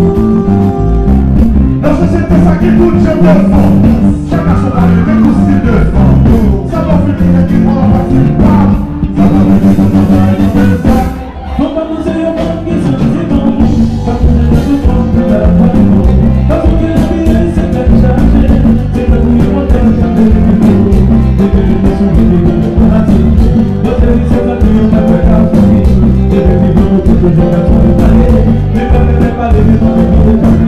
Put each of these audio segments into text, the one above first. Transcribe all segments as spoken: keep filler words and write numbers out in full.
La société ça qui coûte, je me fond. Chaque national est réconcilié de fond. Ça va finir qui prend la partie pas. Ça va finir comme ça, il fait ça. Faut pas nous dire bon qui sont si bons. Pas nous dire tout bon que la voix est bon. Pas pour que la vie c'est pas chargé. C'est pas pour y monter le cap de l'équipe. Des belles des souris, des belles de la team. Votre vie c'est pas tout, on a fait la folie. Des belles qui vont tout le jour à son palais. Mais pas de les parler, mais pas de les parler.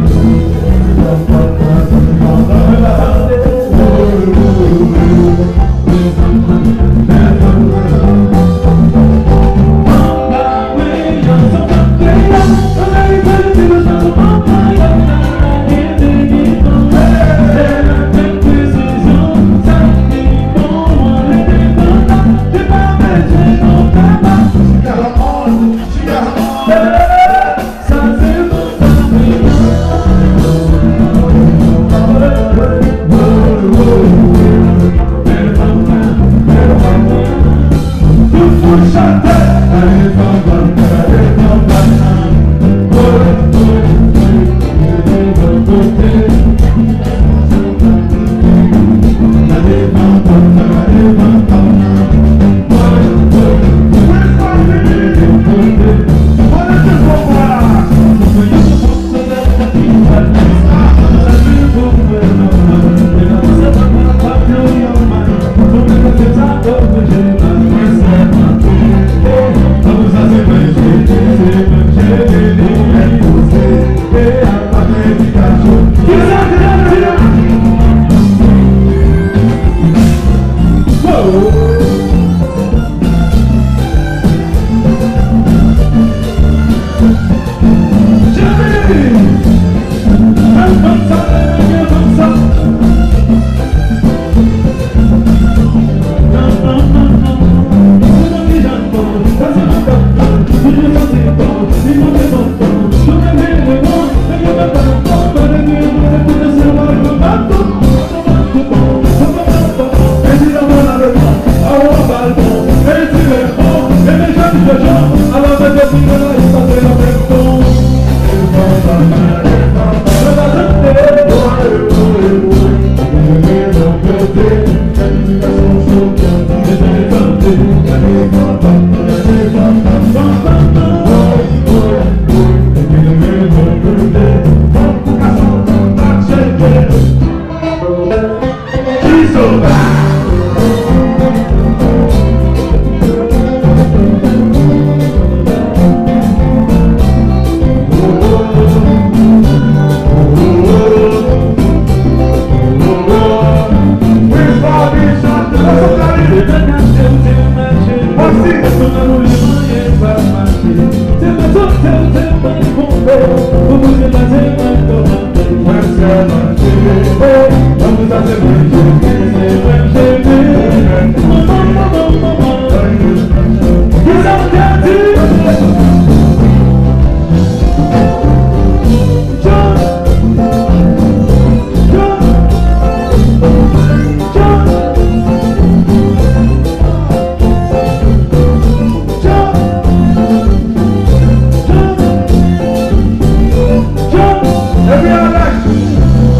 Every other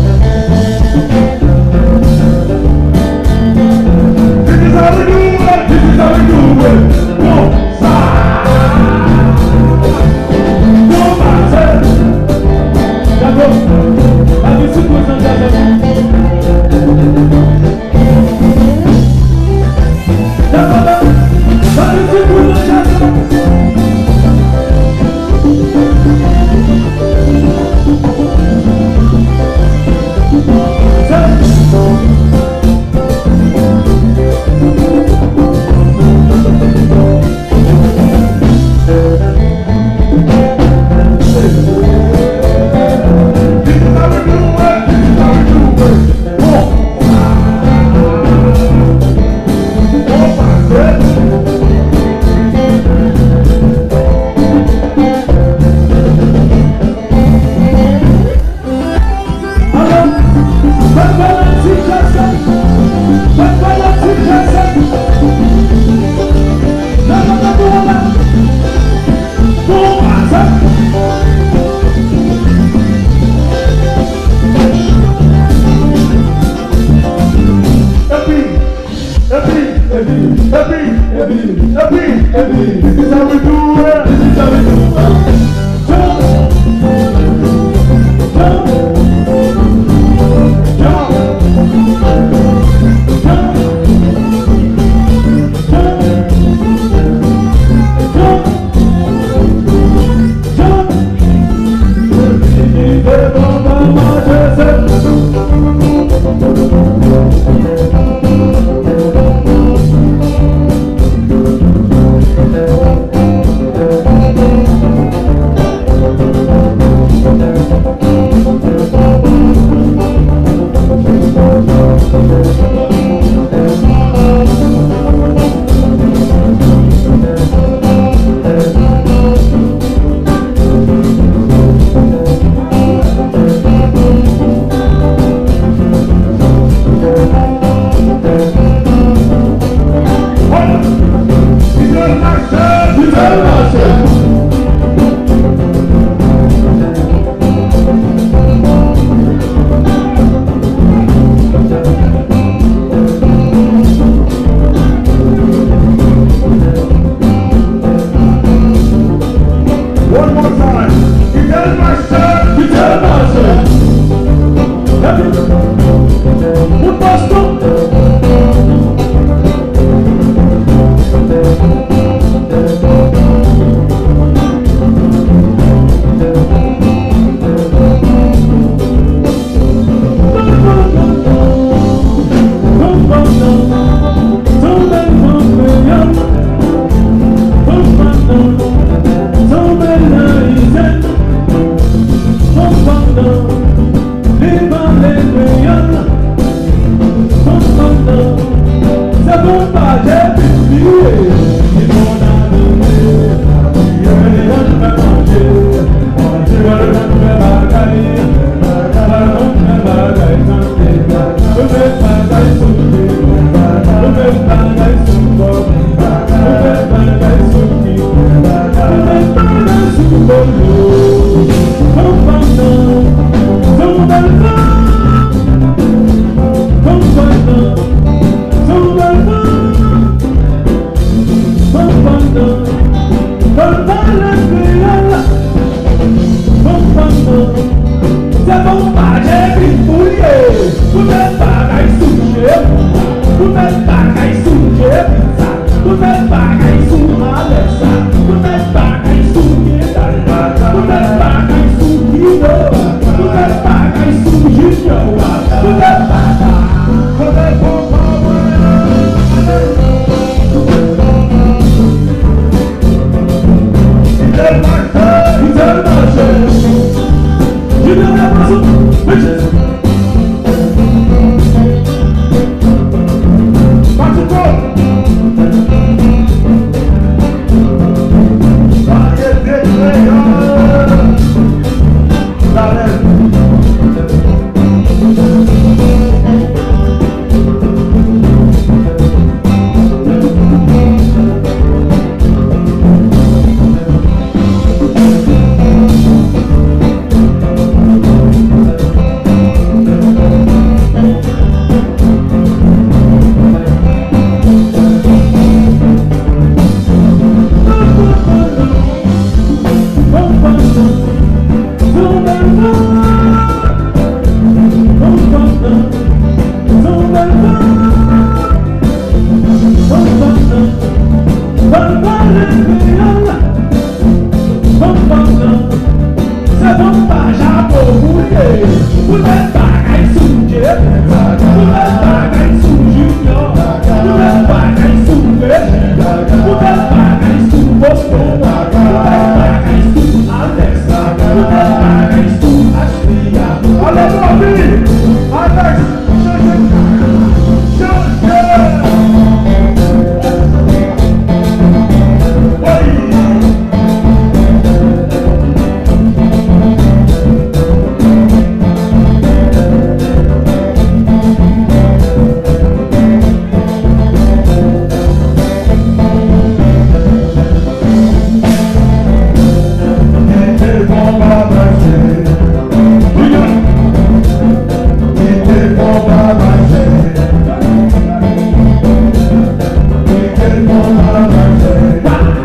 Bye.